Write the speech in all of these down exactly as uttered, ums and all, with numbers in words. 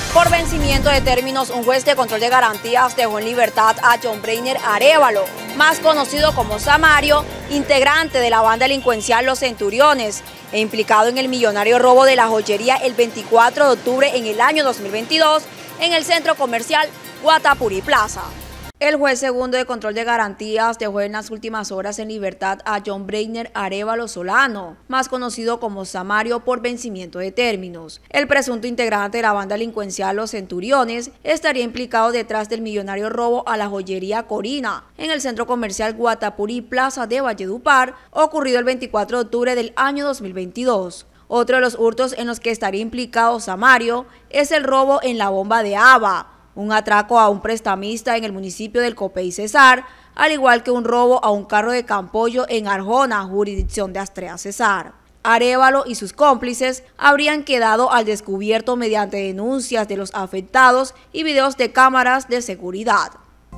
Por vencimiento de términos, un juez de control de garantías dejó en libertad a John Breiner Arévalo, más conocido como Samario, integrante de la banda delincuencial Los Centuriones, e implicado en el millonario robo de la joyería el veinticuatro de octubre en el año dos mil veintidós en el centro comercial Guatapurí Plaza. El juez segundo de control de garantías dejó en las últimas horas en libertad a John Breiner Arévalo Solano, más conocido como Samario, por vencimiento de términos. El presunto integrante de la banda delincuencial Los Centuriones estaría implicado detrás del millonario robo a la joyería Corina en el centro comercial Guatapurí Plaza de Valledupar, ocurrido el veinticuatro de octubre del año dos mil veintidós. Otro de los hurtos en los que estaría implicado Samario es el robo en la bomba de Aba, un atraco a un prestamista en el municipio del Copey Cesar, al igual que un robo a un carro de Campollo en Arjona, jurisdicción de Astrea Cesar. Arévalo y sus cómplices habrían quedado al descubierto mediante denuncias de los afectados y videos de cámaras de seguridad.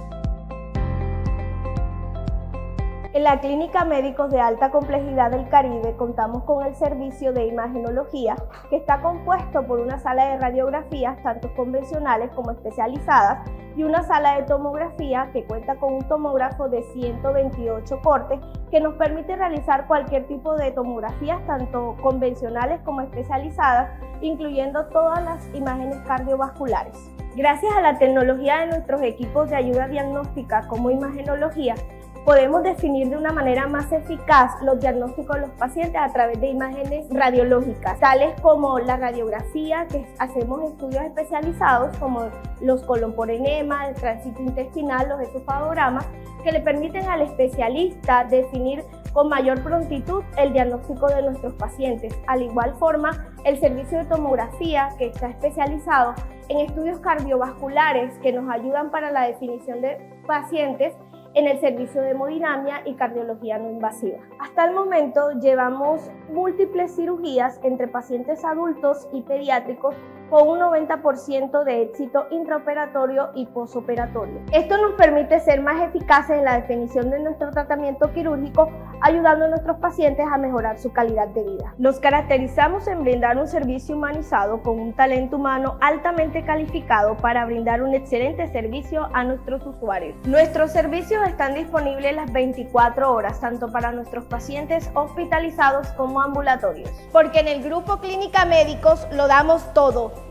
En la Clínica Médicos de Alta Complejidad del Caribe contamos con el servicio de imagenología, que está compuesto por una sala de radiografías, tanto convencionales como especializadas, y una sala de tomografía que cuenta con un tomógrafo de ciento veintiocho cortes que nos permite realizar cualquier tipo de tomografías, tanto convencionales como especializadas, incluyendo todas las imágenes cardiovasculares. Gracias a la tecnología de nuestros equipos de ayuda diagnóstica como imagenología, podemos definir de una manera más eficaz los diagnósticos de los pacientes a través de imágenes radiológicas, tales como la radiografía, que hacemos estudios especializados como los colon por enema, el tránsito intestinal, los esofagogramas, que le permiten al especialista definir con mayor prontitud el diagnóstico de nuestros pacientes. Al igual forma, el servicio de tomografía, que está especializado en estudios cardiovasculares que nos ayudan para la definición de pacientes en el servicio de hemodinamia y cardiología no invasiva. Hasta el momento llevamos múltiples cirugías entre pacientes adultos y pediátricos con un noventa por ciento de éxito intraoperatorio y posoperatorio. Esto nos permite ser más eficaces en la definición de nuestro tratamiento quirúrgico, ayudando a nuestros pacientes a mejorar su calidad de vida. Nos caracterizamos en brindar un servicio humanizado con un talento humano altamente calificado para brindar un excelente servicio a nuestros usuarios. Nuestros servicios están disponibles las veinticuatro horas, tanto para nuestros pacientes hospitalizados como ambulatorios. Porque en el Grupo Clínica Médicos lo damos todo.